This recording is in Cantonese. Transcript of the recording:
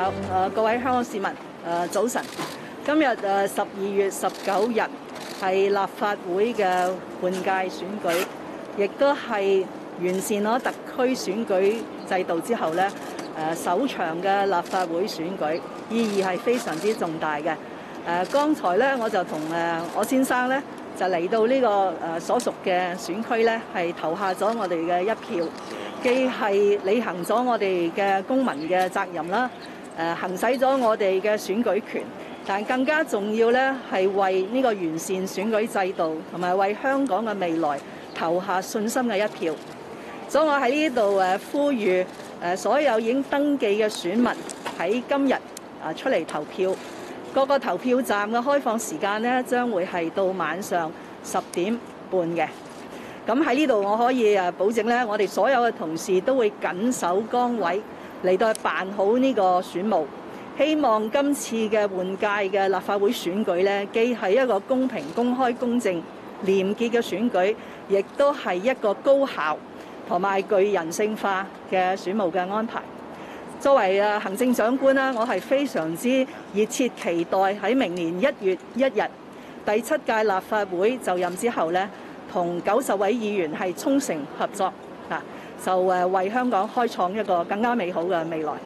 各位香港市民，早晨。今日12月19日係立法會嘅換屆選舉，亦都係完善咗特區選舉制度之後咧，首場嘅立法會選舉，意義係非常之重大嘅。剛才咧我就同我先生咧就嚟到呢個所屬嘅選區咧，係投下咗我哋嘅一票，既係履行咗我哋嘅公民嘅責任啦，行使咗我哋嘅選舉權，但更加重要咧係為呢個完善選舉制度同埋為香港嘅未來投下信心嘅一票。所以我喺呢度呼籲所有已經登記嘅選民喺今日出嚟投票。各個投票站嘅開放時間呢，將會係到晚上10點半嘅。咁喺呢度我可以保證呢，我哋所有嘅同事都會緊守崗位嚟到辦好呢個選務。希望今次嘅換屆嘅立法會選舉呢，既係一個公平、公開、公正、廉潔嘅選舉，亦都係一個高效同埋具人性化嘅選務嘅安排。作為行政長官啦，我係非常之熱切期待喺明年1月1日第7屆立法會就任之後呢，同90位議員係衷誠合作，就為香港開創一個更加美好嘅未來。